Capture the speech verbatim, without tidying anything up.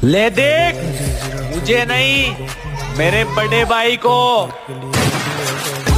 ले देख, मुझे नहीं, मेरे बड़े भाई को।